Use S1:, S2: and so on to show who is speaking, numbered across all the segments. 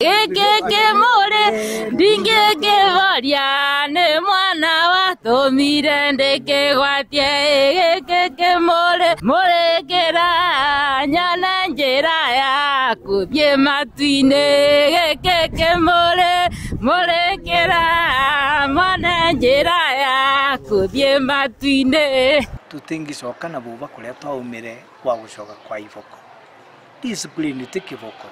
S1: Eke more, dinge ke varia ne mwana wa tomire ndeke watie. Eke more kera nyana njera ya kubye matine. Eke more kera mwana njera ya kubye matine.
S2: Tutingicoka na buba kuria twaumire kwa gucoka kwa ivoko. Discipline tikivoko.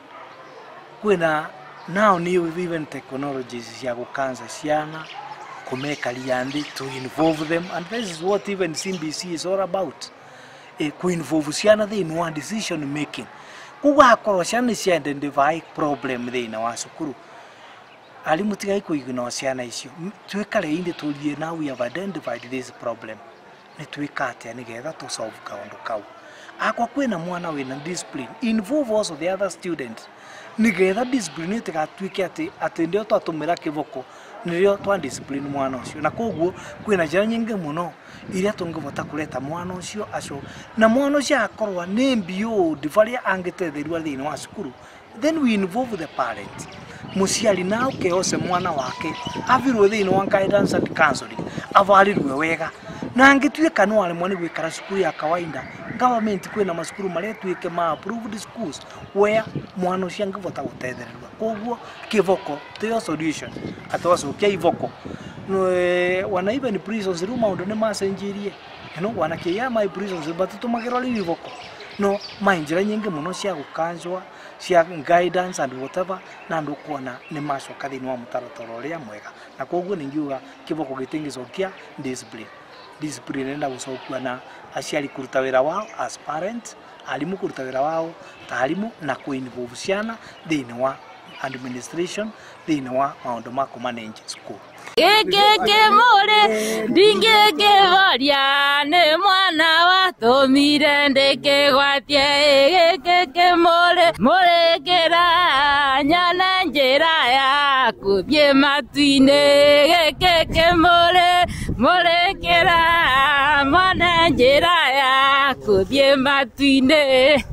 S2: Kwina now new even technologies ya gukanza ciana kumeka liandi to involve them, and this is what even CBC is all about. Ku involve ciana in one decision making. Kuwa akoro ciana cia identify problem thina wa cukuru. Alimu tigai kuignore ciana icio. Twikare indi tulie now we have identified this problem. Ni twikate ani getha to solve kaundu kau. Akwa kwina mwana wina discipline, involve also the other students. Nigetha discipline tigatwike ati ndio twatumira kivoko nirio twa discipline mwana ucio, na koguo kwina njira nyingi muno iria tungivota kuleta mwana ucio aco na mwana ucio akorwa ni mbio divaria angitethirwa thini wa cukuru. Then we involve the parents. Musiari nao keose mwana wake avirwe thini wa guidance and counseling, avarirwe wega na angituika no ale mwana gwikara cukuru ya kawaida. Government kwina masukuru maria twike ma approved schools where mwana ucio angivota gutethirwa. Koguo kivoko tio solution atwacokia ivoko no wana even prisons room maundu ni macenjirie wana kia my prisons but tumagirwa ivoko no mainjira nyingi muno cia gukanjwa cia guidance and whatever na ndu kuona ni macoka thini wa mutaratara uria mwega, na koguo ningiuga kivoko gitingicokia discipline enda gucokua na aciari kuruta wira wao as parents, alimu kuruta wira wao ta alimu na kuinvolve ciana thini wa administration thini wa maundu ma manage school.
S1: Eke more, dinge ke varia ne mwana wa tomire ndeke watie. Eke more kera nyana njera ya kubye matine. Eke more kera mwana njera ya kubye matine.